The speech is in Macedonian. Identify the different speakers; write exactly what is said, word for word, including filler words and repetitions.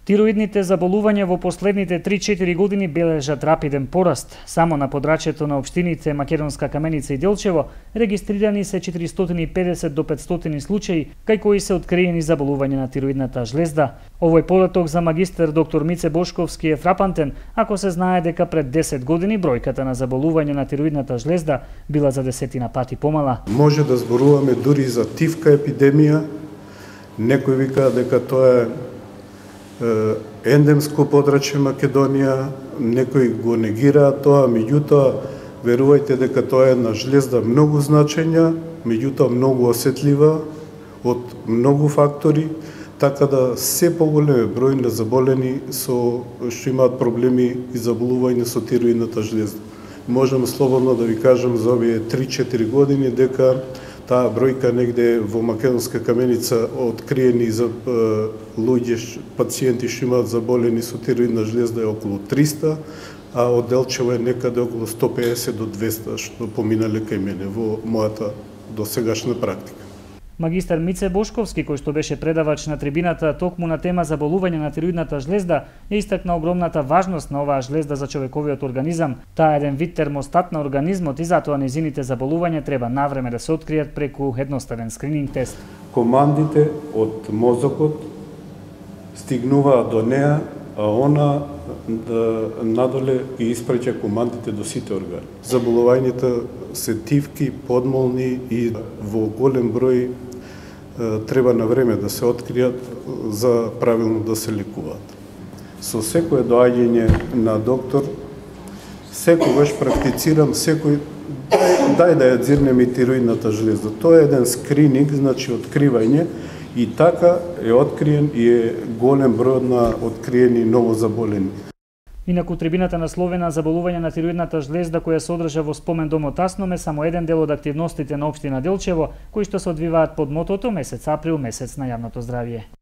Speaker 1: Тироидните заболувања во последните три-четири години бележат рапиден пораст. Само на подрачјето на општините Македонска Каменица и Делчево регистрирани се четиристотини и педесет до петстотини случаи кај кои се откриени заболувања на тироидната жлезда. Овој полеток за магистер доктор Мице Бошковски е фрапантен, ако се знае дека пред десет години бројката на заболување на тироидната жлезда била за десетина пати помала.
Speaker 2: Може да зборуваме дури за тивка епидемија. Некои викаат дека тоа е ендемско подрачје Македонија, некои го негираат тоа, меѓутоа верувајте дека тоа е една жлезда многу значења, меѓутоа многу осетлива од многу фактори, така да се поголем број на заболени со што имаат проблеми и заболување со тироидната жлезда. Можам слободно да ви кажам за овие три-четири години дека таа бројка негде во Македонска Каменица откриени за луѓе, пациенти што имаат заболени со тироидна жлезда е околу триста, а од Делчево е некаде околу сто педесет до двеста што поминале кај мене во мојата досегашна практика.
Speaker 1: Магистар Мице Бошковски, кој што беше предавач на трибината токму на тема заболување на тироидната жлезда, ја истакна огромната важност на оваа жлезда за човековиот организам. Таа е еден вид термостат на организмот и затоа незините заболувања треба навреме да се откријат преку едноставен скрининг тест.
Speaker 2: Командите од мозокот стигнуваат до неа, а она да надоле ги испраќа командите до сите органи. Заболувањата се тивки, подмолни и во голем број треба на време да се откријат за правилно да се лекуваат. Со секое доаѓање на доктор, секогаш практицирам секој дај, дај да ја дзирнеме тироидната жлезда. Тоа е еден скрининг, значи откривање, и така е откриен и е голем број на откриени новозаболени.
Speaker 1: Инаку трибината насловена заболување на тироидната жлезда која се одржа во спомен домот Тасном е само еден дел од активностите на општина Делчево кои што се одвиваат под мотото месец април, месец на јавното здравје.